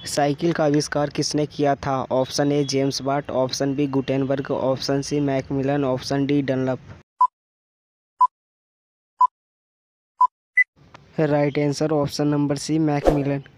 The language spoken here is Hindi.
साइकिल का आविष्कार किसने किया था? Option A James Watt, option B Gutenberg, option C Macmillan, option D Dunlop. Right answer option number C Macmillan.